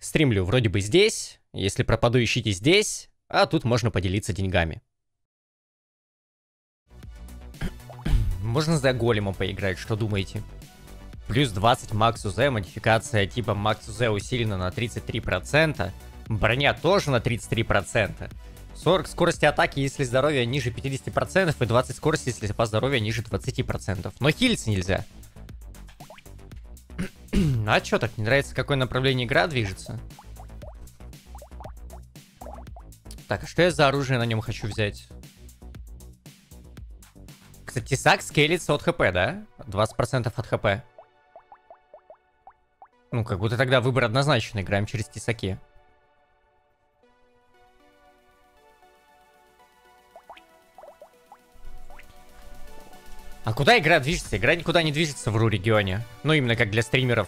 Стримлю вроде бы здесь, если пропаду, ищите здесь, а тут можно поделиться деньгами. Можно за голема поиграть, что думаете? Плюс 20 Макс УЗ, модификация типа Макс УЗ усилена на 33%, броня тоже на 33%, 40 скорости атаки, если здоровье ниже 50%, и 20 скорости, если запас здоровья ниже 20%. Но хилиться нельзя. А чё так, не нравится, какое направление игра движется? Так, а что я за оружие на нем хочу взять? Кстати, тесак скейлится от хп, да? 20% от хп. Ну, как будто тогда выбор однозначно, играем через тесаки. А куда игра движется? Игра никуда не движется в РУ-регионе. Ну, именно как для стримеров.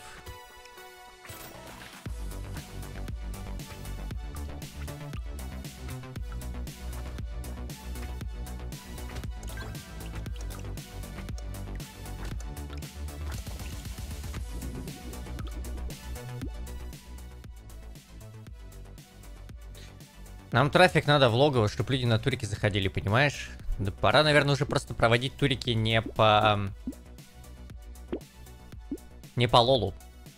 Нам трафик надо в логово, чтобы люди на турики заходили, понимаешь? Да пора, наверное, уже просто проводить турики не по лолу.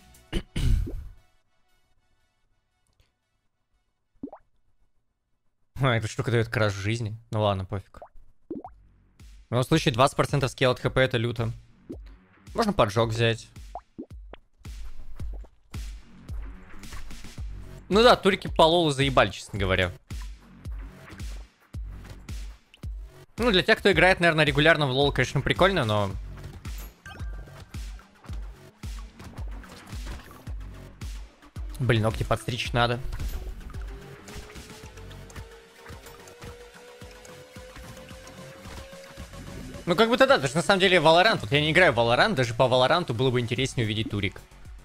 Эта штука дает краш жизни. Ну ладно, пофиг. В любом случае, 20% скилл от хп это люто. Можно поджог взять. Ну да, турики по лолу заебали, честно говоря. Ну, для тех, кто играет, наверное, регулярно в лол, конечно, прикольно, но... Блин, ногти подстричь надо. Ну, как будто да, даже на самом деле Valorant. Вот я не играю в Valorant, даже по Valorant было бы интереснее увидеть турик.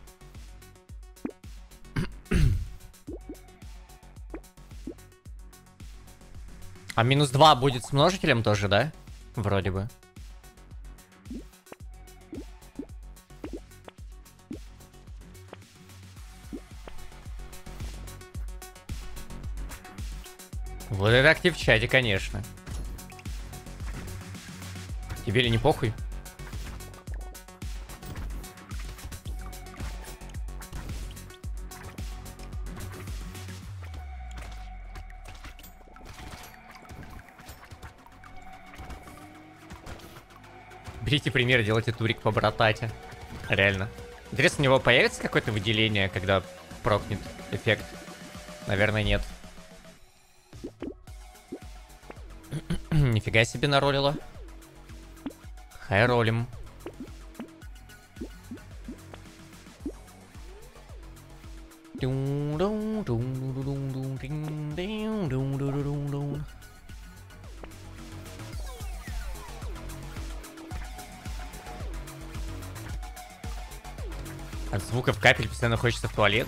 А минус 2 будет с множителем тоже, да? Вроде бы. Вот это актив в чате, конечно. Тебе ли не похуй? Берите пример, делайте турик по братате. Реально. Интересно, у него появится какое-то выделение, когда прокнет эффект? Наверное, нет. Нифига себе наролило. Хай ролим. От звуков капель постоянно хочется в туалет.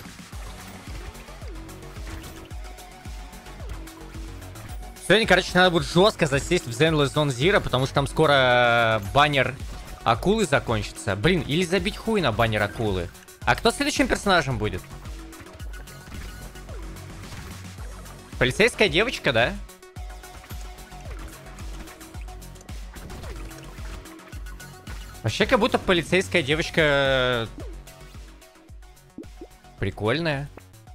Сегодня, короче, надо будет жестко засесть в Zenless Zone Zero, потому что там скоро баннер акулы закончится. Блин, или забить хуй на баннер акулы. А кто следующим персонажем будет? Полицейская девочка, да? Вообще, как будто полицейская девочка... Прикольная.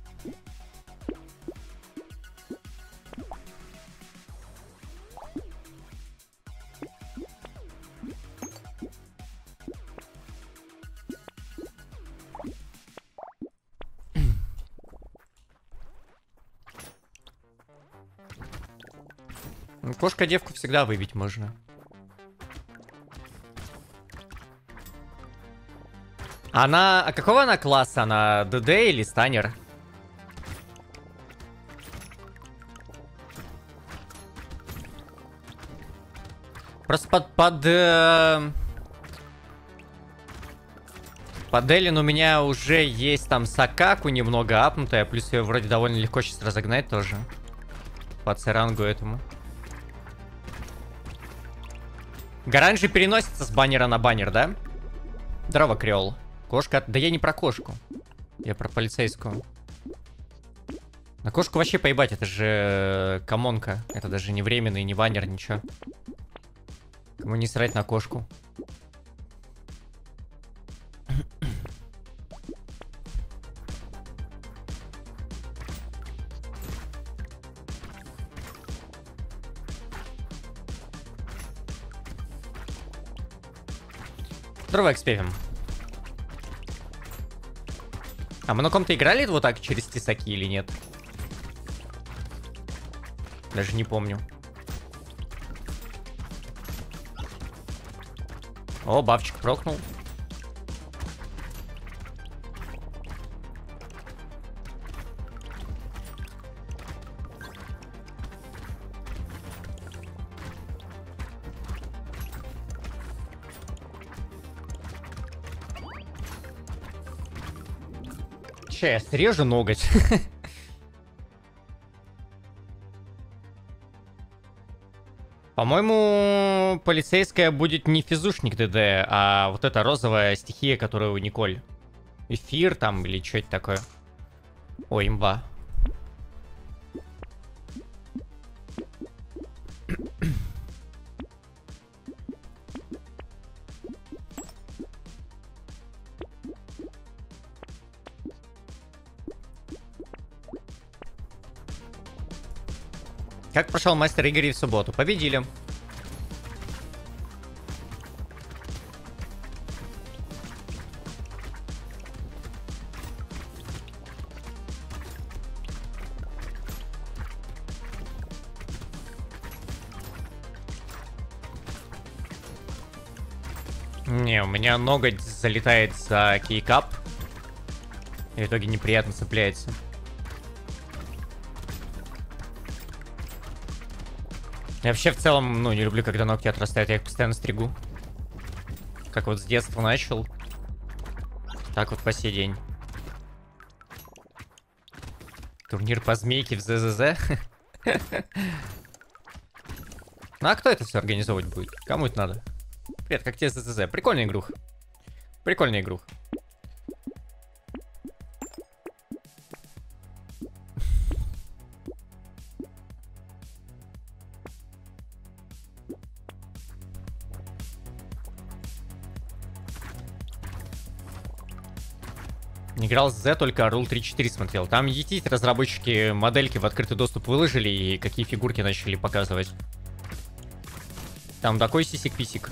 Кошка-девку всегда выбить можно. Она... А какого она класса? Она ДД или станер? Просто под Эллен у меня уже есть там Сакаку немного апнутая, плюс ее вроде довольно легко сейчас разогнать тоже. По церангу этому. Гарант же переносится с баннера на баннер, да? Здорово, Креол. Кошка... Да я не про кошку. Я про полицейскую. На кошку вообще поебать, это же комонка. Это даже не временный, не ванер, ничего. Кому не срать на кошку. Здорово, экспевим. А мы на ком-то играли вот так через тесаки или нет? Даже не помню. О, бабчик прокнул. Я срежу ноготь. По-моему, полицейская будет не физушник ДД, а вот эта розовая стихия, которая у Николь. Эфир там или что-то такое. Ой, имба. Как прошел мастер Игорь в субботу? Победили. Не, у меня ноготь залетает за кейкап. И в итоге неприятно цепляется. Я вообще в целом, ну, не люблю, когда ногти отрастают, я их постоянно стригу. Как вот с детства начал. Так вот по сей день. Турнир по змейке в ЗЗЗ. Ну а кто это все организовывать будет? Кому это надо? Привет, как тебе ЗЗЗ? Прикольная игруха. Прикольная игруха. Не играл с Z, только Rule 3.4 смотрел. Там етить разработчики модельки в открытый доступ выложили и какие фигурки начали показывать. Там такой сисик-писик.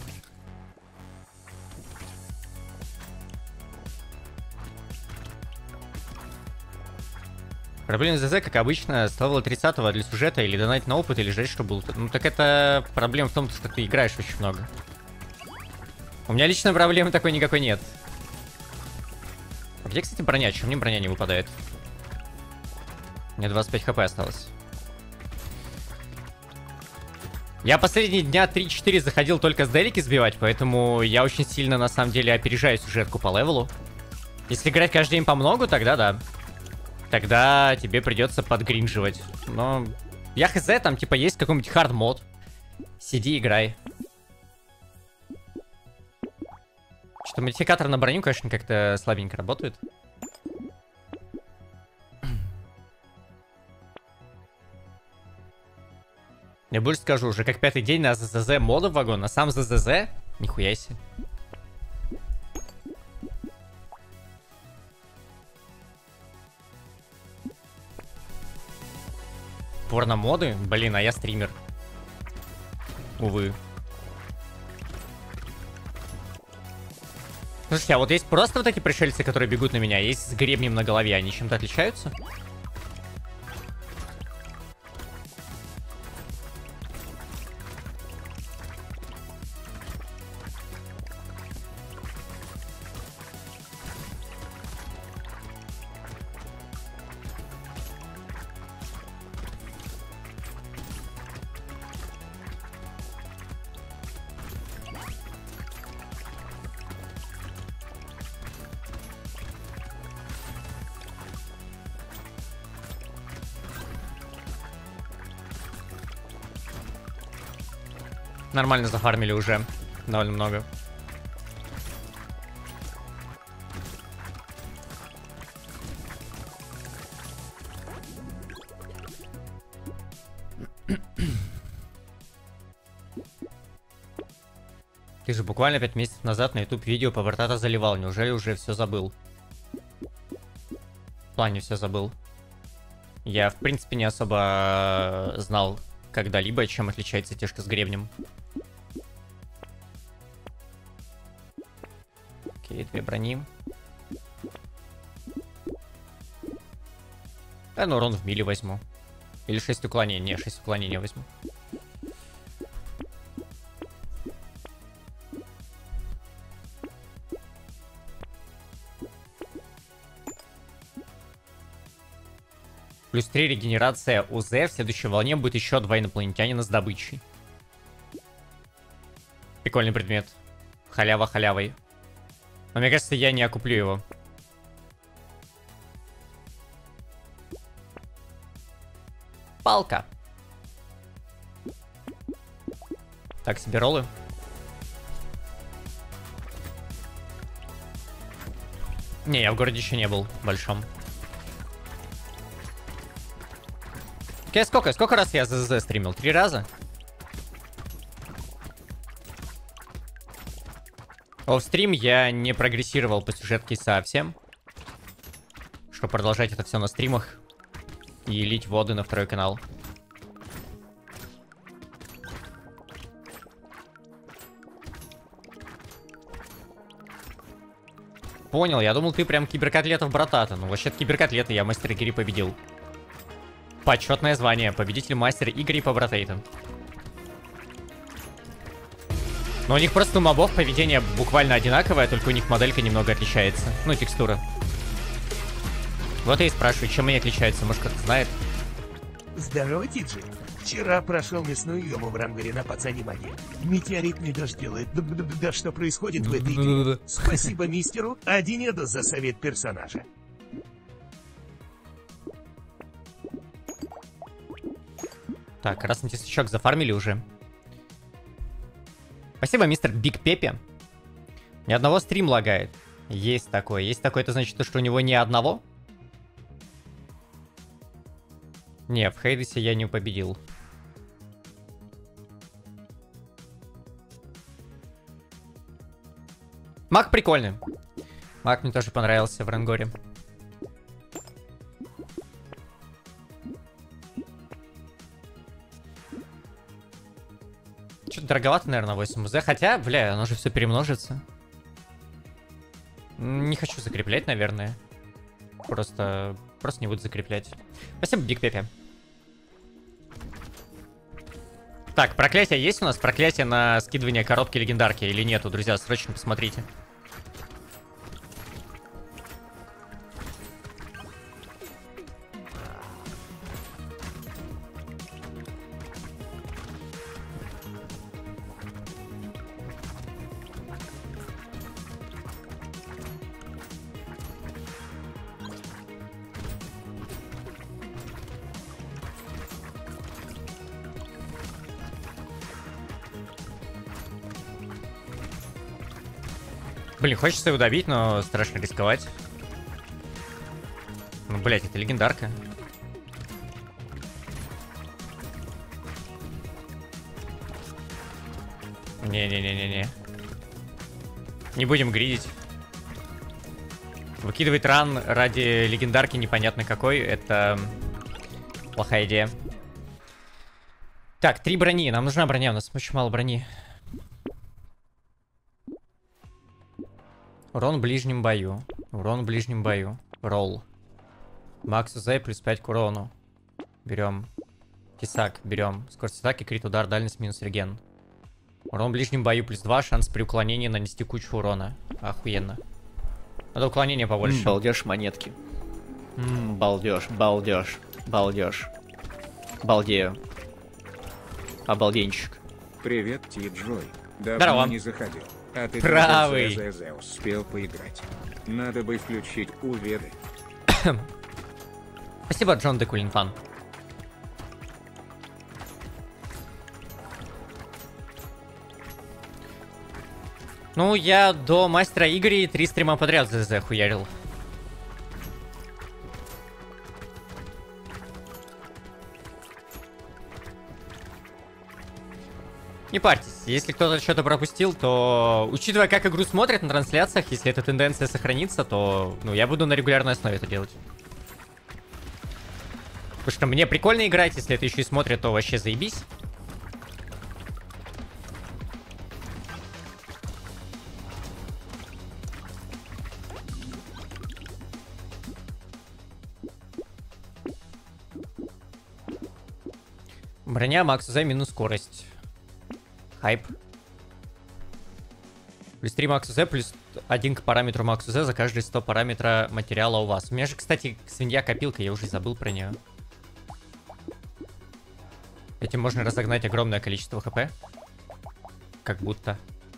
Проблема ЗЗ, как обычно, с левела 30-го для сюжета или донать на опыт, или ждать, что был. Ну так это проблема в том, что ты играешь очень много. У меня лично проблемы такой никакой нет. Где, кстати, броня? Чего мне броня не выпадает? Мне 25 хп осталось. Я последние дня 3-4 заходил только с делики сбивать, поэтому я очень сильно, на самом деле, опережаю сюжетку по левелу. Если играть каждый день по многу, тогда да. Тогда тебе придется подгринживать. Но я хз, там типа есть какой-нибудь хард мод. Сиди, играй. Что-то модификатор на броню, конечно, как-то слабенько работает. Я больше скажу, уже как 5-й день на ЗЗЗ модов вагон, на сам ЗЗЗ? Нихуя себе. Порно-моды? Блин, а я стример. Увы. Слушайте, а вот есть просто вот эти пришельцы, которые бегут на меня, есть с гребнем на голове, они чем-то отличаются? Нормально зафармили уже. Довольно много. Ты же буквально 5 месяцев назад на YouTube видео по Бартата заливал. Неужели уже все забыл? В плане все забыл. Я, в принципе, не особо знал когда-либо, чем отличается тяжко с гребнем. Окей, 2 брони. Ну, урон в мили возьму. Или 6 уклонений. Не, 6 уклонений возьму. Плюс 3 регенерация УЗ. В следующей волне будет еще 2 инопланетянина с добычей. Прикольный предмет. Халява халявой. Но мне кажется, я не окуплю его. Палка. Так, себе роллы. Не, я в городе еще не был, большом. Окей, сколько раз я ЗЗ стримил? 3 раза? Оффстрим я не прогрессировал по сюжетке совсем. Чтобы продолжать это все на стримах. И лить воды на второй канал. Понял, я думал, ты прям киберкотлетов братата. Ну, вообще-то киберкотлеты, я мастер Игорь победил. Почетное звание. Победитель мастер Игорь по братейтам. Но у них просто у мобов поведение буквально одинаковое, только у них моделька немного отличается. Ну, текстура. Вот я и спрашиваю, чем они отличаются, может кто-то знает? Здорово, Тиджи. Вчера прошел мясную ему в Рамгаре на пацане-маге. Метеоритный дождь делает. Да что происходит в этой игре? Спасибо мистеру Адинеду за совет персонажа. Так, красный тесачок зафармили уже. Спасибо, мистер Биг Пепе. Ни одного стрим лагает. Есть такое. Есть такое, это значит, что у него ни одного? Не, в Хейдесе я не победил. Маг прикольный. Маг мне тоже понравился в Рангоре. Что-то дороговато, наверное, 8 УЗ. Хотя, бля, оно же все перемножится. Не хочу закреплять, наверное. Просто не буду закреплять. Спасибо, Биг Пепе. Так, проклятие есть у нас? Проклятие на скидывание коробки легендарки или нету, друзья? Срочно посмотрите. Блин, хочется его добить, но страшно рисковать. Ну, блять, это легендарка. Не-не-не-не-не. Не будем гридить. Выкидывать ран ради легендарки непонятно какой. Это плохая идея. Так, 3 брони. Нам нужна броня, у нас очень мало брони. Урон в ближнем бою. Урон в ближнем бою. Ролл. Макс УЗ плюс 5 к урону. Берем. Тесак берем. Скорость атаки, крит, удар, дальность, минус реген. Урон в ближнем бою плюс 2. Шанс при уклонении нанести кучу урона. Охуенно. Надо уклонение побольше. Балдеж монетки. Балдеж, балдеж, балдеж. Балдею. Обалденчик. Привет, Ти-Джой. Давно Здорово. не заходил. А ты Правый. ЗЗ успел поиграть. Надо бы включить уведы. Спасибо, Джон де Кулинфан. Ну, я до мастера Игоря 3 стрима подряд ЗЗ хуярил. Не парьтесь, если кто-то что-то пропустил, то, учитывая, как игру смотрят на трансляциях, если эта тенденция сохранится, то, ну, я буду на регулярной основе это делать. Потому что мне прикольно играть, если это еще и смотрят, то вообще заебись. Броня, Макс УЗ, минус скорость. Хайп. Плюс 3 Макс УЗ, плюс 1 к параметру Макс УЗ за каждые 100 параметра материала у вас. У меня же, кстати, свинья-копилка, я уже забыл про нее. Этим можно разогнать огромное количество хп. Как будто.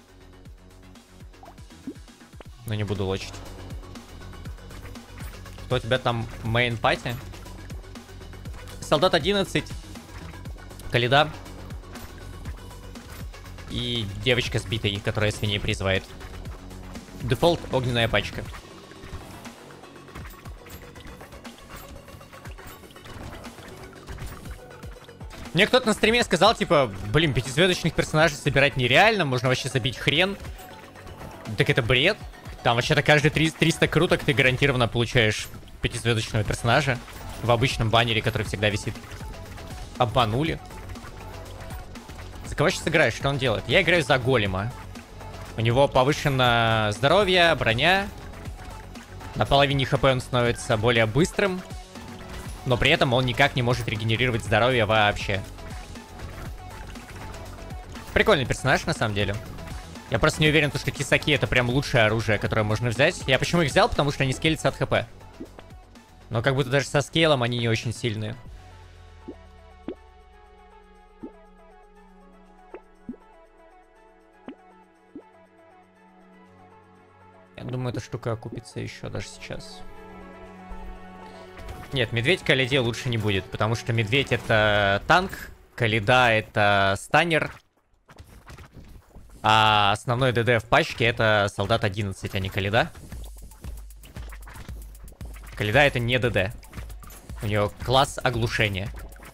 Но не буду лочить. Кто у тебя там мейн-пати? Солдат 11. Каледа. И девочка с битой, которая свиней призывает. Дефолт огненная пачка. Мне кто-то на стриме сказал, типа, блин, 5-звездочных персонажей собирать нереально, можно вообще забить хрен. Так это бред. Там вообще-то каждые 300 круток ты гарантированно получаешь 5-звездочного персонажа в обычном баннере, который всегда висит. Обманули. За кого сейчас играешь? Что он делает? Я играю за голема. У него повышено здоровье, броня. На половине хп он становится более быстрым. Но при этом он никак не может регенерировать здоровье вообще. Прикольный персонаж, на самом деле. Я просто не уверен, что кисаки это прям лучшее оружие, которое можно взять. Я почему их взял? Потому что они скейлятся от хп. Но как будто даже со скейлом они не очень сильные. Я думаю, эта штука окупится еще даже сейчас. Нет, медведь Каледе лучше не будет, потому что медведь это танк, Каледа это станер, а основной ДД в пачке это солдат 11, а не Каледа. Каледа это не ДД. У нее класс оглушения.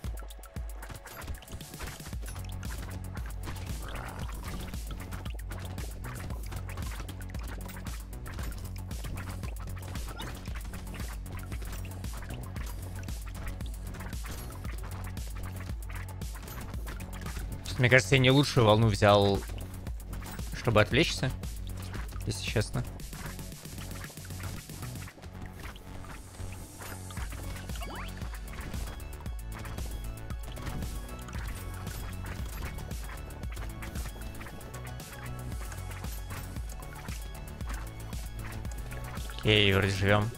Мне кажется, я не лучшую волну взял, чтобы отвлечься, если честно. Окей, вроде живем.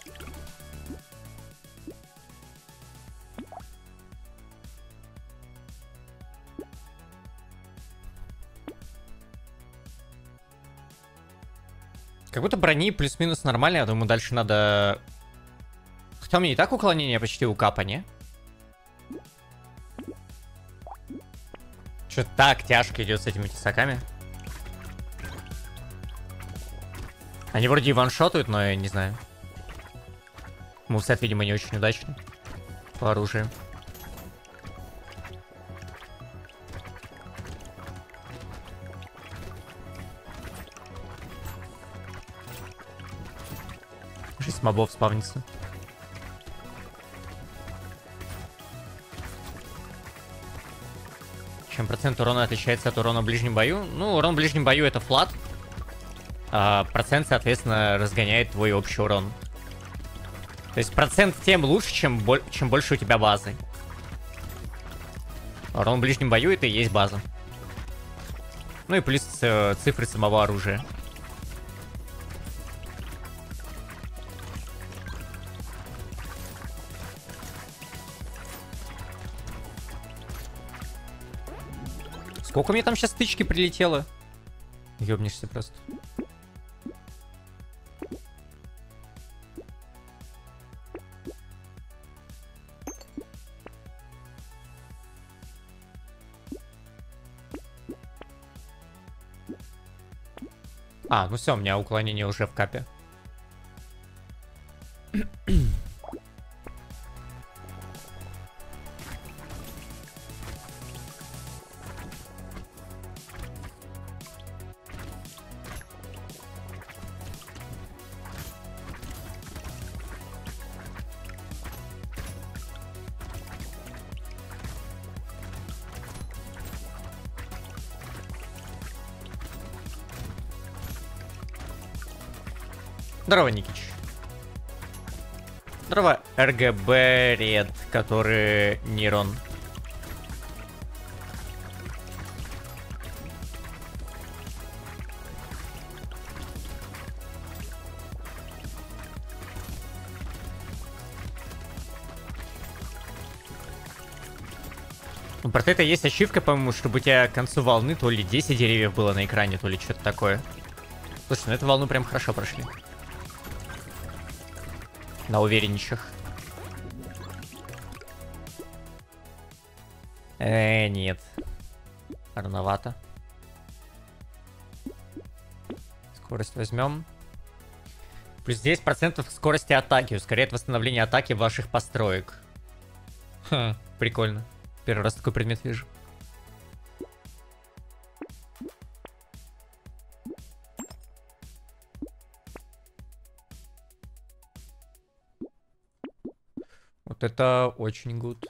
Как будто брони плюс-минус нормально, я думаю, дальше надо... Хотя у меня и так уклонение почти у капа, не? Что так тяжко идет с этими тесаками? Они вроде и ваншотают, но я не знаю. Мувсет, видимо, не очень удачный по оружию. Мобов спавнится. Чем процент урона отличается от урона в ближнем бою? Ну, урон в ближнем бою это флат. А процент, соответственно, разгоняет твой общий урон. То есть процент тем лучше, чем больше у тебя базы. Урон в ближнем бою это и есть база. Ну и плюс цифры самого оружия. Сколько мне там сейчас стычки прилетело? Ёбнешься просто. А, ну все, у меня уклонение уже в капе. Здорово, Никич. Здорово, РГБ Ред, который нейрон. У портрета есть ачивка, по-моему, чтобы у тебя к концу волны то ли 10 деревьев было на экране, то ли что-то такое. Слушай, ну эту волну прям хорошо прошли. На увереннейших. Нет. Рановато. Скорость возьмем. Плюс 10% скорости атаки. Ускоряет восстановление атаки ваших построек. Ха, прикольно. Первый раз такой предмет вижу. Вот это очень good.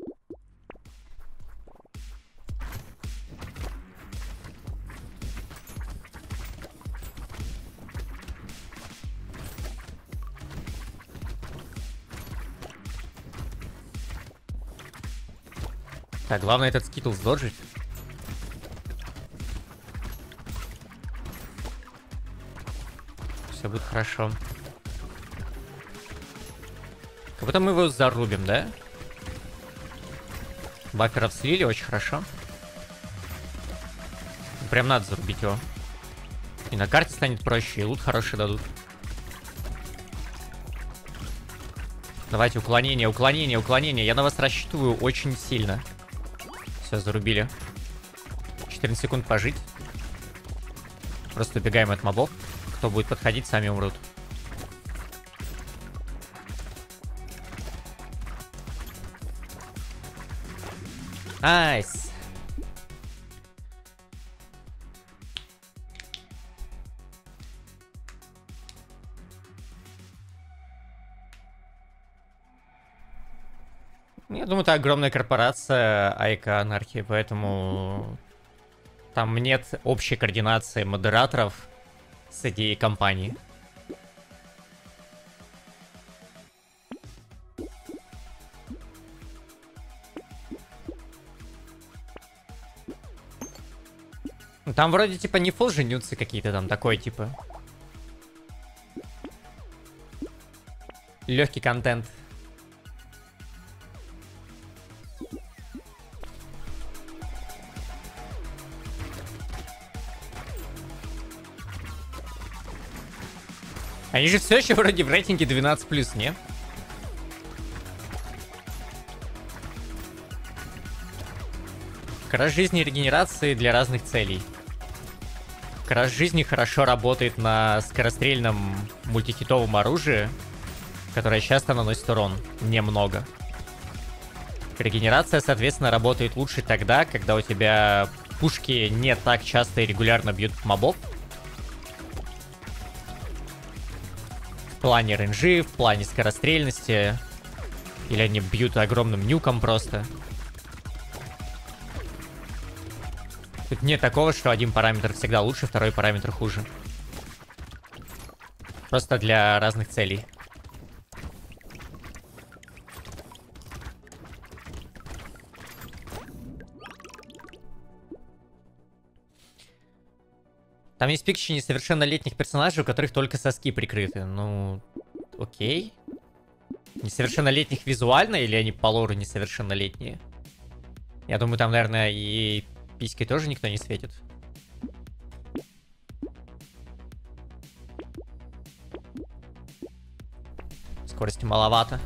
Так, главное этот скитл сдоджить. Все будет хорошо. Как будто мы его зарубим, да? Бафферов слили, очень хорошо. Прям надо зарубить его. И на карте станет проще, и лут хороший дадут. Давайте уклонение, уклонение, уклонение. Я на вас рассчитываю очень сильно. Все, зарубили. 14 секунд пожить. Просто убегаем от мобов. Кто будет подходить, сами умрут. Найс. Я думаю, это огромная корпорация Айка Анархии, поэтому там нет общей координации модераторов с этой компанией. Там вроде типа не фул женются какие-то там, такой типа. Легкий контент. Они же все еще вроде в рейтинге 12+, не? Краш жизни и регенерации для разных целей. Краш жизни хорошо работает на скорострельном мультихитовом оружии, которое часто наносит урон. Немного. Регенерация, соответственно, работает лучше тогда, когда у тебя пушки не так часто и регулярно бьют мобов. В плане рейнджи, в плане скорострельности. Или они бьют огромным нюком просто. Тут нет такого, что один параметр всегда лучше, второй параметр хуже. Просто для разных целей. Там есть пикчи несовершеннолетних персонажей, у которых только соски прикрыты. Ну, окей. Несовершеннолетних визуально, или они по лору несовершеннолетние? Я думаю, там, наверное, и письки тоже никто не светит. Скорости маловато.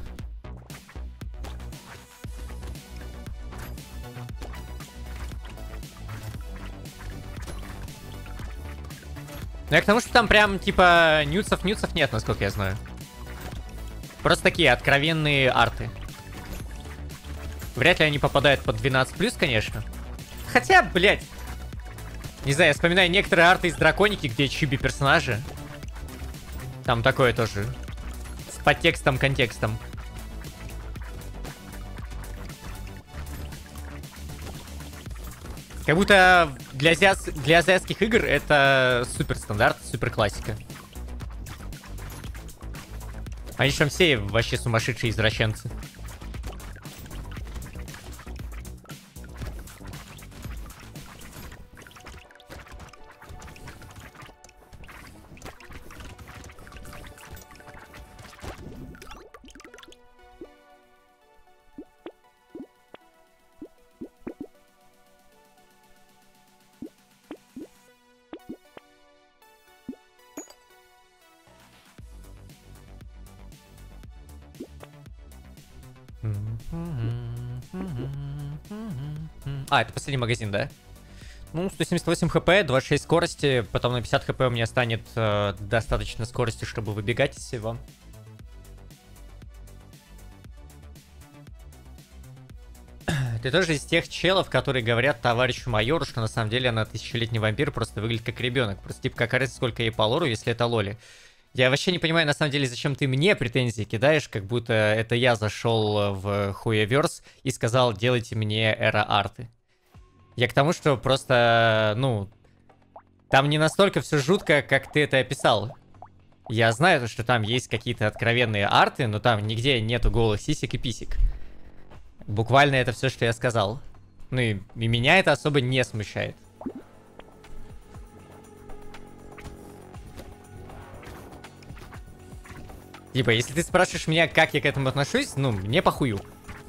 Ну, я к тому, что там прям, типа, нюцев нет, насколько я знаю. Просто такие откровенные арты. Вряд ли они попадают под 12+, конечно. Хотя, блядь. Не знаю, я вспоминаю некоторые арты из Драконики, где чиби персонажи. Там такое тоже. С подтекстом, контекстом. Как будто для азиатских игр это супер стандарт, супер классика. Они же там все вообще сумасшедшие извращенцы. А, это последний магазин, да? Ну, 178 хп, 26 скорости, потом на 50 хп у меня станет достаточно скорости, чтобы выбегать из всего. Ты тоже из тех челов, которые говорят товарищу майору, что на самом деле она тысячелетний вампир, просто выглядит как ребенок. Просто типа какая разница, сколько ей по лору, если это лоли. Я вообще не понимаю, на самом деле, зачем ты мне претензии кидаешь, как будто это я зашел в Хуеверс и сказал, делайте мне эра-арты. Я к тому, что просто, ну, там не настолько все жутко, как ты это описал. Я знаю, что там есть какие-то откровенные арты, но там нигде нету голых сисек и писек. Буквально это все, что я сказал. Ну и меня это особо не смущает. Типа, если ты спрашиваешь меня, как я к этому отношусь, ну, мне похую.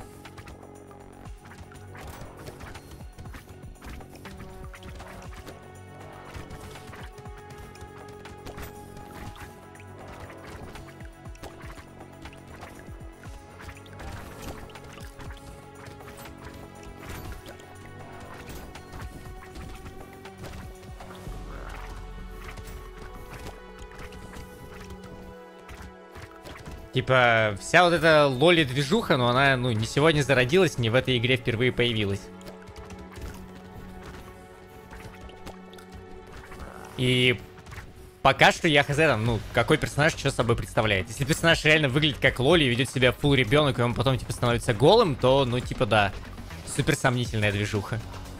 Типа, вся вот эта лоли-движуха, но она, ну, не сегодня зародилась, не в этой игре впервые появилась. И пока что я хз там, ну, какой персонаж что собой представляет. Если персонаж реально выглядит как лоли и ведет себя фулл ребенок, и он потом, типа, становится голым, то, ну, типа, да, супер сомнительная движуха.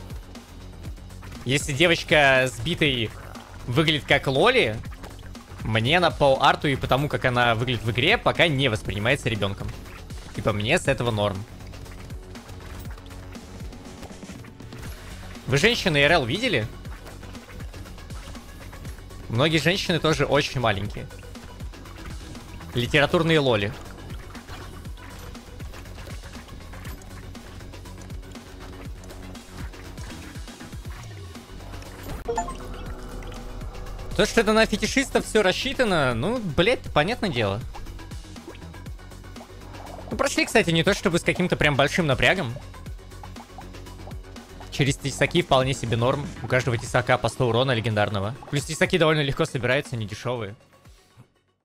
Если девочка с битой выглядит как лоли, мне на по арту и потому, как она выглядит в игре, пока не воспринимается ребенком. Типа, мне с этого норм. Вы женщины РЛ видели? Многие женщины тоже очень маленькие. Литературные лоли. То, что это на фетишистов все рассчитано, ну, блять, понятное дело. Ну, прошли, кстати, не то чтобы с каким-то прям большим напрягом. Через тесаки вполне себе норм. У каждого тесака по 100 урона легендарного. Плюс тесаки довольно легко собираются, не дешевые.